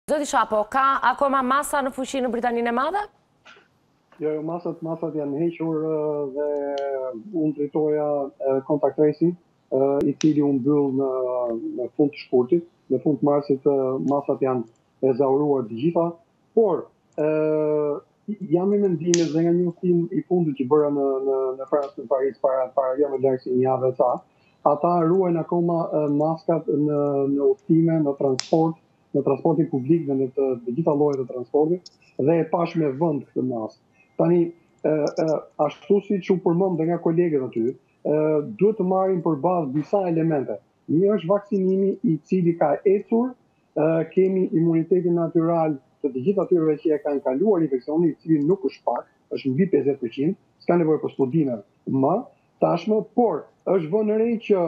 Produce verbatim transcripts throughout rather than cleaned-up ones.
Zoti Shapo, ka akoma masa në fuqi në Britaninë e Madhe? Jo, jo, masat, masat janë hequr dhe unë drejtoja contact tracing, i cili unë mbyll në, në fund të shkurtit. Në fund të marsit masat janë ezauruar të gjitha, por jam i mendimit dhe nga një udhtim i fundit që bëra në në në Francë, në Paris para para jo më larg se një javë ca, ata ruajnë akoma maskat në në udhtime, në transport, në transportin publik dhe në të, të gjitha llojet të transportit dhe e pash me vend këtë maskë. Tani, ashtu si që u përmend dhe nga kolegët aty, duhet të marrim përballë disa elemente. Një është vaksinimi i cili ka ecur, kemi imunitetin natyral të të gjithë atyre që e kanë kaluar infeksionin, i cili nuk është pak, është mbi pesëdhjetë përqind, s'ka nevojë për studime më tashmë, por është vënë re që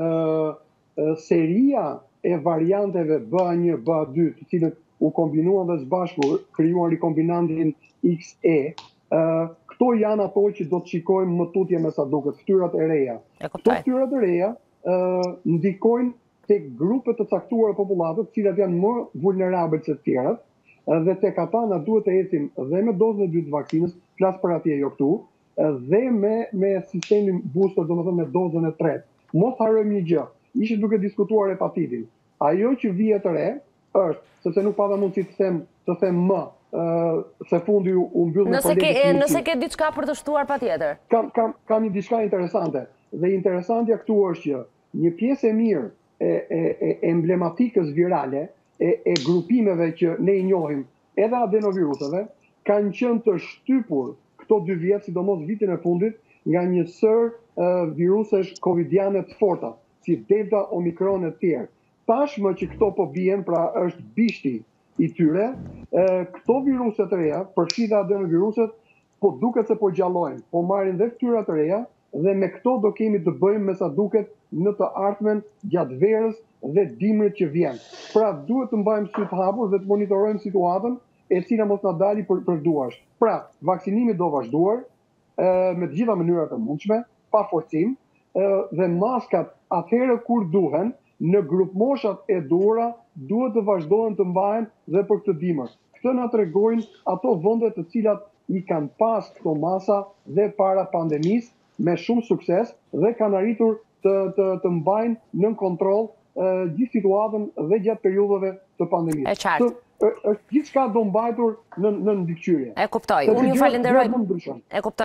uh, seria e varianteve B A një, B A dy, të cilët u kombinuan dhe së bashku krijuan rikombinantin X E, uh, këto janë ato që do të shikojmë më tutje me sa duket, ftyrat e reja. Këto ftyrat e reja uh, ndikojnë tek grupe të caktuara popullatës, të cilat janë më vulnerabël se të tjerat, dhe tek ata na duhet të ecim dhe me dozën e dytë të vaksinës, flas për atje jo këtu, dhe me me sistemin booster, domethënë me dozën e tretë. Mos harrojmë një gjë. Ishte duke diskutuar hepatitin. Ajo që vije të re është, sepse nuk pata mundësi të them të them më, uh, se fundi u mbyll me Nëse ke nëse ke diçka për të shtuar patjetër. Kam kam kam një diçka interesante. Dhe interesantja këtu është që një pjesë e mirë e, e, e emblematikës virale, e, e grupimeve që ne i njohim, edhe adenoviruseve, kanë qenë të shtypur këto dy vjetë, sidomos vitin e fundit, nga një sër uh, virusesh covidiane të forta, si Delta, Omikron e tjerë. Tashmë që këto po bien, pra është bishti i tyre, uh, këto viruset të reja, përfshirë dhe adenoviruset, po duket se po gjallojnë, po marrin dhe fytyra të reja, dhe me këto do kemi të bëjmë me sa duket në të ardhmen gjatë verës dhe dimrit që vjen. Pra duhet të mbajmë syt hapur dhe të monitorojmë situatën e cila mos na dali për, për duash. Pra, vaksinimi do vazhduar me të gjitha mënyrat e mundshme, pa forcim, dhe maskat atëherë kur duhen, në grupmoshat e duhura duhet të vazhdohen të mbahen dhe për këtë dimër. Këtë na tregojnë ato vende të cilat i kanë pas këto masa dhe para pandemisë me shumë sukses dhe kanë arritur të, të, të mbajnë nën kontroll uh, gjithë situatën dhe gjatë periudhave të pandemisë. E qartë. Është gjithçka do mbajtur në në mbikëqyrje. E kuptoj. Unë ju falenderoj. E kuptoj.